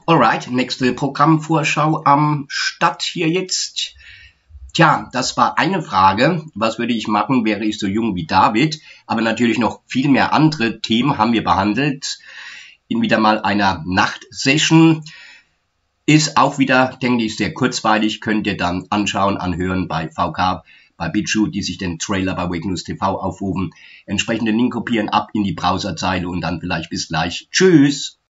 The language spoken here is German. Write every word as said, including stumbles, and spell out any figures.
Alright, nächste Programmvorschau am Start hier jetzt. Tja, das war eine Frage. Was würde ich machen, wäre ich so jung wie David? Aber natürlich noch viel mehr andere Themen haben wir behandelt. In wieder mal einer Nachtsession. Ist auch wieder, denke ich, sehr kurzweilig. Könnt ihr dann anschauen, anhören bei V K, bei BitChute, die sich den Trailer bei Wake News T V aufrufen. Entsprechend den Link kopieren, ab in die Browserzeile und dann vielleicht bis gleich. Tschüss!